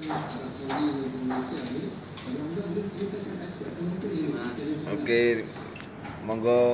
Oke, monggo.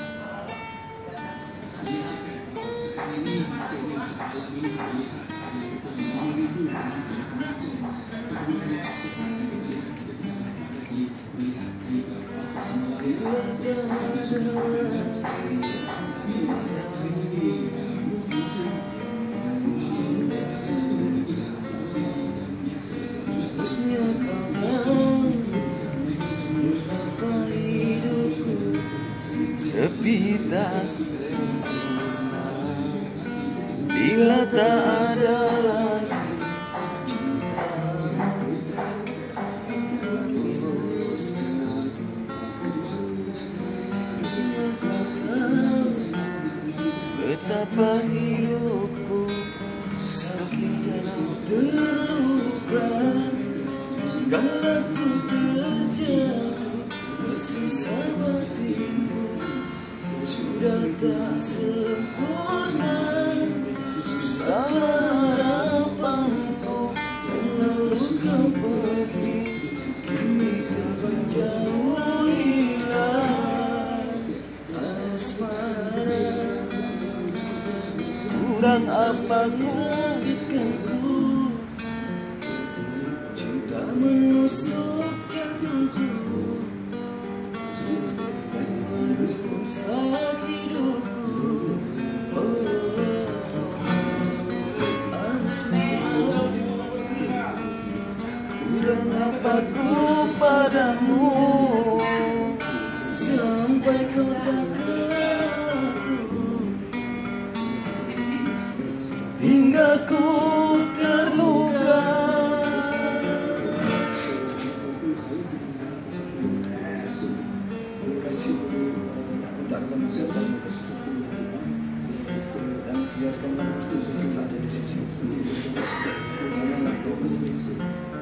Terusnya kau tahu betapa hidupku sepi tak sempurna bila tak ada lagi cintamu. Terusnya kau tahu betapa hidupku sakit dan terluka. Kalau ku terjatuh, tersisa batinku sudah tak sempurna. Salah harapanku yang lalu kau pergi, kini terbang jauh hilang asmara. Kurang apa ngagitkanku, menusuk jantungku dan merusak hidupku. Asmara, kurang apa ku padamu sampai kau tak kenal aku, hingga ku terluka. Aku tak akan membiarkanmu dan biarkanlah aku ada di sisi. Janganlah kau bersedih.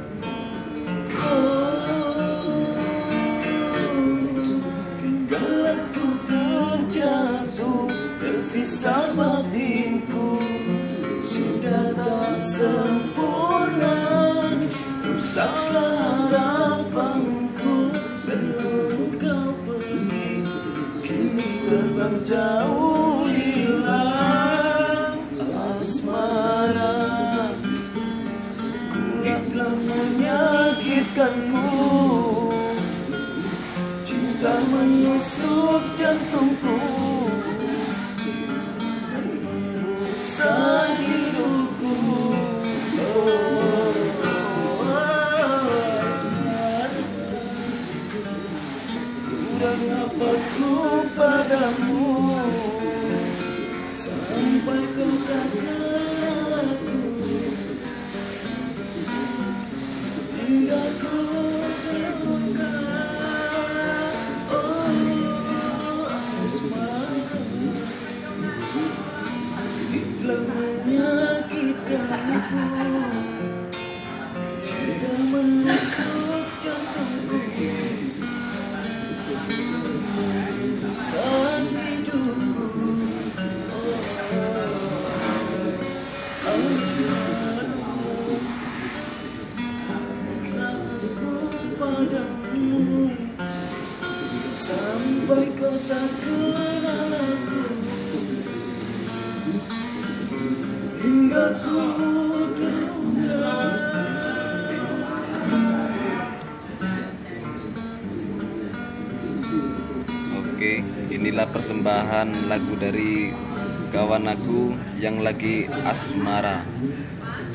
Tinggal aku terjatuh, tersisa batinku sudah tak sempurna. Rusaklah harapanku dan kau pergi, kini terbang jauh hilang asmara. Kini telah menyakitkanmu, cinta menusuk jantungku dan merusak hidupku. Kurang apa ku padamu sampai kau tak kenal aku, hingga ku terluka. Asmara, ini telah menyakitkanku, cinta menusuk jantungku, sang hidupku. Asmara, aku padamu sampai kau tak kenal aku, hingga ku terluka. Oke, inilah persembahan lagu dari kawan aku yang lagi asmara.